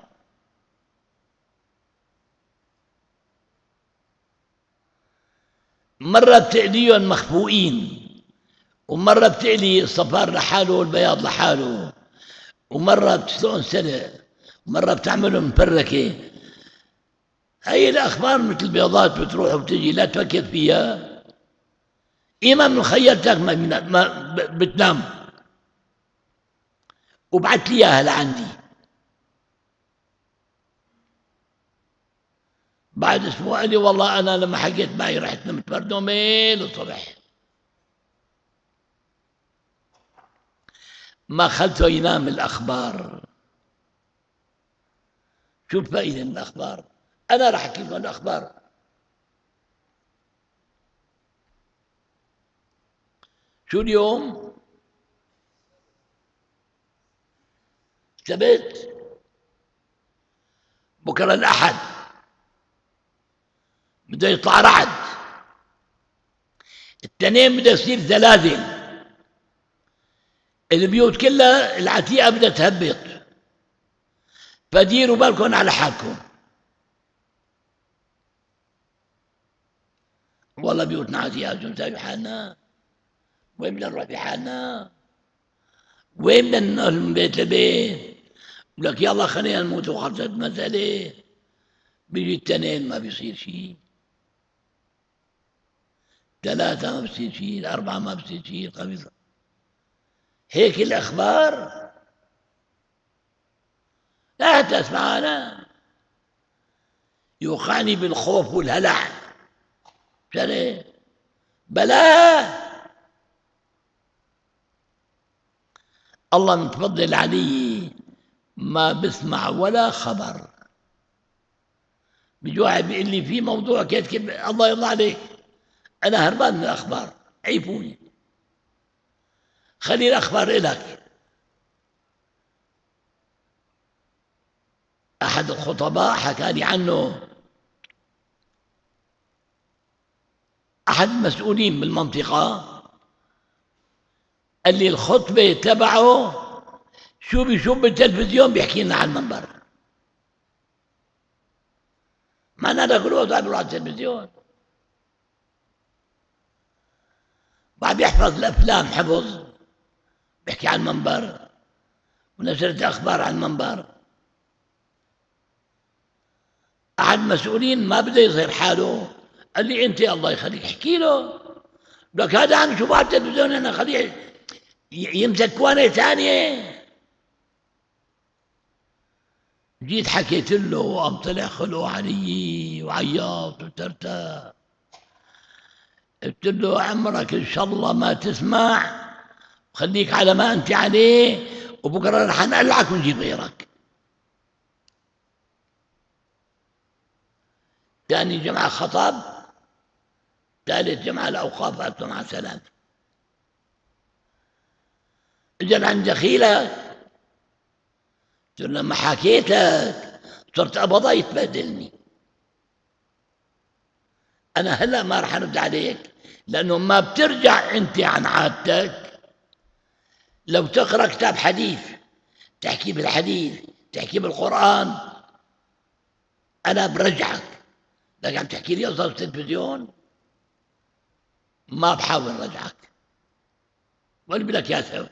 مرة بتقليهم مخفوقين، ومرة بتقلي الصفار لحاله والبياض لحاله، ومرة بتسلقهم سلق، ومرة بتعملهم مفركة. هي الأخبار مثل البيضات بتروح وبتجي، لا تفكر فيها. إما من خيرتك ما بتنام، وبعت لي إياها لعندي. بعد أسبوع قال لي والله أنا لما حكيت معي رحت نمت بردومين الصبح، ما خلته ينام. الأخبار، شو الفائدة من الأخبار؟ أنا راح أحكي لكم الأخبار. شو اليوم؟ السبت، بكرة الأحد بده يطلع رعد، الاثنين بده يصير زلازل، البيوت كلها العتيقة بدها تهبط، فديروا بالكم على حالكم. والله بيوتنا عتيقة بدنا نساوي حالنا، وين بدنا نروح بحالنا؟ وين بدنا ننقل من بيت لبيت؟ لك يلا خلينا نموت وخلصت المسألة. بيجي التنين ما بيصير شيء، ثلاثة ما بصير شيء، أربعة ما بصير شيء، خمسة. هيك الأخبار. لا تسمع، أنا يوقعني بالخوف والهلع. شري بلا الله متفضل علي، ما بسمع ولا خبر. بيجي واحد بيقول لي في موضوع كيف الله يرضى عليك، أنا هربان من الأخبار، عيفوني، خلي الأخبار إلك. أحد الخطباء حكى لي عنه، أحد المسؤولين بالمنطقة، قال لي الخطبة تبعه شو بيشوف بالتلفزيون بيحكي لنا على المنبر، ما أنا كل وقت بيروح على التلفزيون، بعد يحفظ الأفلام حفظ، بيحكي على المنبر ونشرت الأخبار على المنبر. أحد المسؤولين ما بده يظهر حاله، قال لي أنت الله يخليك احكي له، لك هذا عم شو على التلفزيون، أنا خليه يمسك كوانة ثانية. جيت حكيت له وقام طلع خلقه علي وعيط وترتاح. قلت له عمرك إن شاء الله ما تسمع، خليك على ما أنت عليه، وبكرة رح نقلعك ونجيب غيرك. ثاني جمعة خطب، ثالث جمعة الأوقاف، قالت له مع السلامة. إجا عند دخيلك، قلت له لما حكيتك صرت أبضى يتبهدلني، أنا هلأ ما رح أرد عليك، لأنه ما بترجع أنت عن عادتك. لو تقرأ كتاب حديث تحكي بالحديث، تحكي بالقرآن، أنا برجعك. لكن عم تحكي لي قصص التلفزيون، ما بحاول رجعك، ولا بدك يا سوي.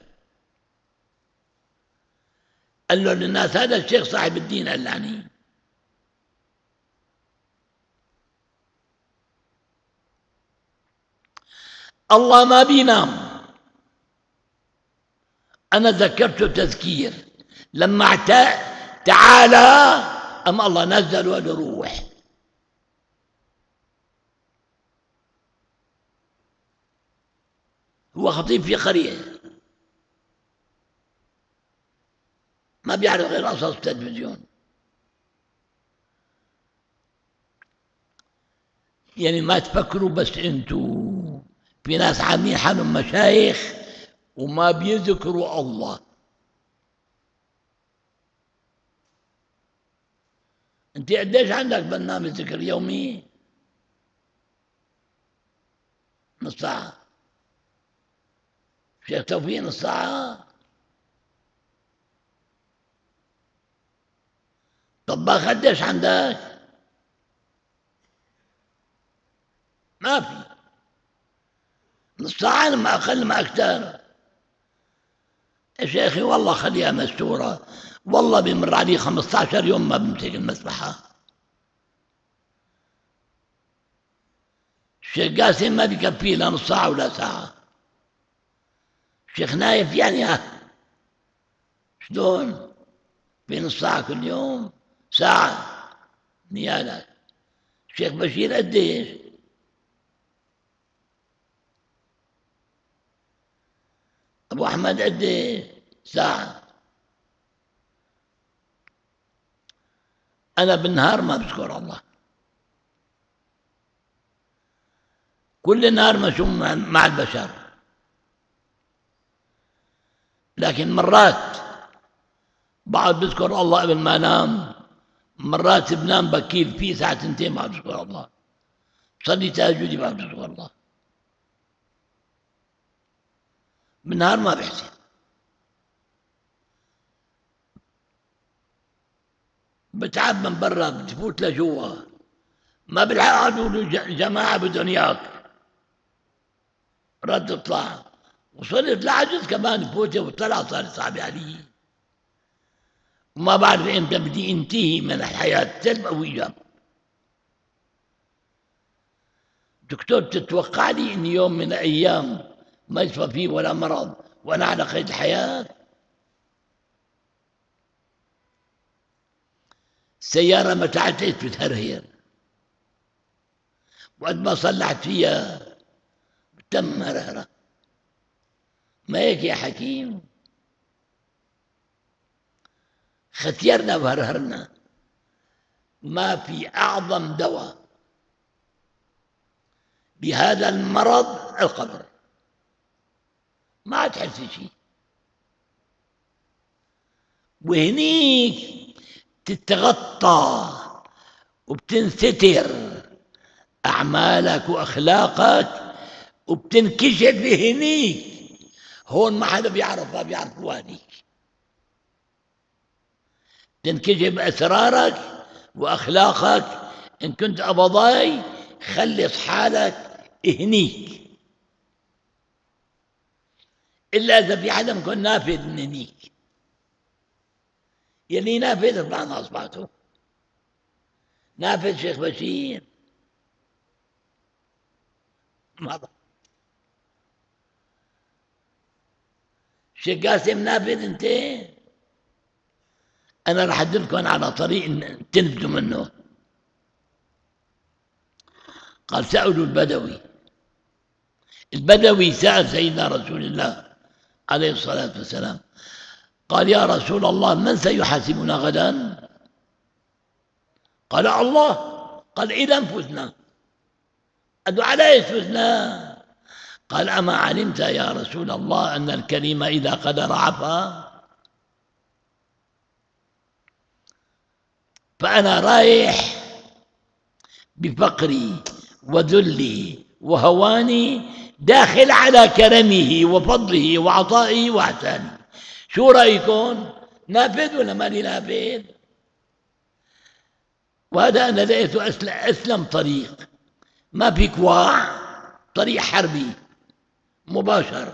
قال له للناس هذا الشيخ صاحب الدين قلعني. الله ما بينام. أنا ذكرته تذكير لما تعالى، أم الله نزل وله روح. هو خطيب في قرية ما بيعرف غير قصص التلفزيون، يعني ما تفكروا بس انتوا، في ناس عاملين حالهم مشايخ وما بيذكروا الله. انت قديش عندك برنامج ذكر يومي؟ نص ساعة. شيخ توفيق نص ساعة. طباخ قديش عندك؟ ما في. نص ساعة ما أقل ما أكثر. يا شيخي والله خليها مستورة، والله بمر علي 15 يوم ما بمسك المسبحة. الشيخ قاسم ما بكفيه لا نص ساعة ولا ساعة. الشيخ نايف يعني شلون؟ في نص ساعة كل يوم، ساعة نيالك. الشيخ بشير قديش؟ أبو أحمد قديش؟ ساعة. أنا بالنهار ما بذكر الله، كل نهار مشوم مع البشر، لكن مرات بعد بذكر الله قبل ما أنام، مرات بنام بكير في ساعة 2 ما بذكر الله، بصلي تهجدي ما بذكر الله، بالنهار ما بحسن. بتعب من برا بتفوت لجوا، ما بيلحقوا يقولوا جماعة بدهم إياك، رد تطلع، وصلت لعجز كمان فوتي وطلع صار صعب علي، وما بعرف امتى بدي انتهي من الحياة سلب أو إيجاب. دكتور تتوقع لي إن يوم من الأيام ما يصفى فيه ولا مرض وأنا على قيد الحياة؟ السيارة ما تعتت بتهرهر، وقت ما صلحت فيها تم هرهرة، ما هيك يا حكيم؟ ختيرنا وهرهرنا. ما في أعظم دواء بهذا المرض القبر، ما تحس شيء، وهنيك تتغطى وبتنستر أعمالك وأخلاقك وبتنكشف هنيك. هون ما حدا بيعرف، ما بيعرفوا هنيك تنكشف أسرارك وأخلاقك. إن كنت أبضاي خلص حالك هنيك، إلا إذا في حدا مكون نافذ من هنيك، يلي نافذ طبعا أصبحته نافذ. شيخ بشير مضى، شيخ قاسم نافذ أنت. أنا رح أدلكم على طريق تنفذوا منه. قال سألوا البدوي سأل سيدنا رسول الله عليه الصلاة والسلام، قال يا رسول الله من سيحاسبنا غدا؟ قال الله. قال إذا أنفسنا. قالوا على أنفسنا؟ قال أما علمت يا رسول الله أن الكريم إذا قدر عفا؟ فأنا رايح بفقري وذلي وهواني داخل على كرمه وفضله وعطائه وإحسانه. شو رأيكم؟ نافذ ولا ماني نافذ؟ وهذا أنا لقيته أسلم طريق، ما في كواع، طريق حربي مباشر.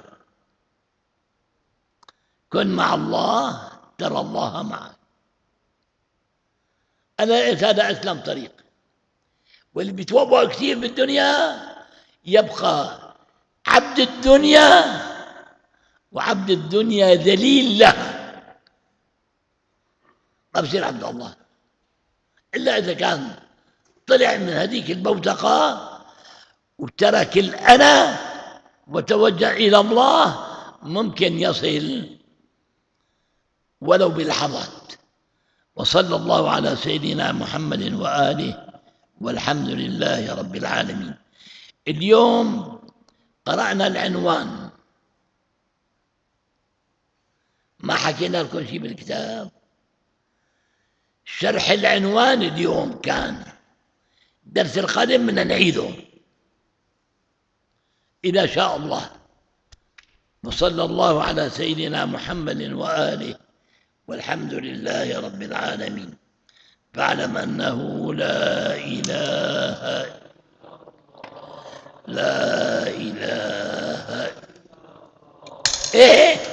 كن مع الله ترى الله معك. أنا لقيت هذا أسلم طريق. واللي بيتوبوا كثير بالدنيا يبقى عبد الدنيا، وعبد الدنيا ذليل له، ما بصير عبد الله إلا إذا كان طلع من هذيك البوتقة وترك الأنا وتوجه إلى الله، ممكن يصل ولو بلحظات. وصلى الله على سيدنا محمد وآله، والحمد لله رب العالمين. اليوم قرأنا العنوان، ما حكينا لكم شيء بالكتاب. شرح العنوان اليوم كان، درس القادم بدنا نعيده إذا شاء الله. وصلى الله على سيدنا محمد وآله، والحمد لله رب العالمين. فاعلم أنه لا إله إيه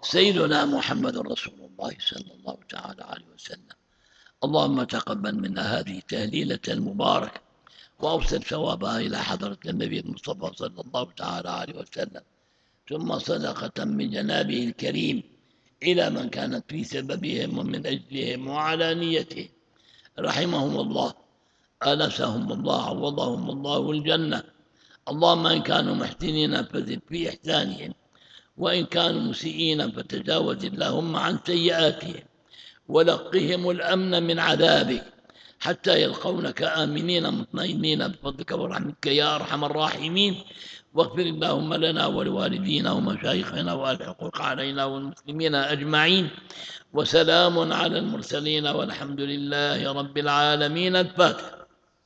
سيدنا محمد رسول الله صلى الله تعالى عليه وسلم. اللهم تقبل منا هذه التهليلة المباركة وأوصل ثوابها إلى حضرة النبي المصطفى صلى الله تعالى عليه وسلم، ثم صدقة من جنابه الكريم إلى من كانت في سببهم ومن أجلهم وعلى نيتهم، رحمهم الله، آنسهم الله، عوضهم الله الجنة. اللهم إن كانوا محسنين فزد في إحسانهم، وإن كانوا مسيئين فتجاوز اللهم عن سيئاتهم، ولقهم الأمن من عذابك حتى يلقونك آمنين مطمئنين بفضلك ورحمتك يا أرحم الراحمين. واغفر اللهم لنا ولوالدينا ومشايخنا والحقوق علينا والمسلمين أجمعين. وسلام على المرسلين والحمد لله رب العالمين. الفاتحة.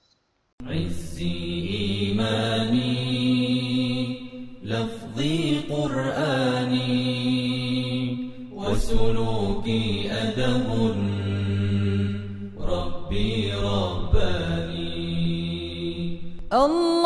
عزي إيماني لفظي قرآني وسلوكي أدب ربي رباني. الله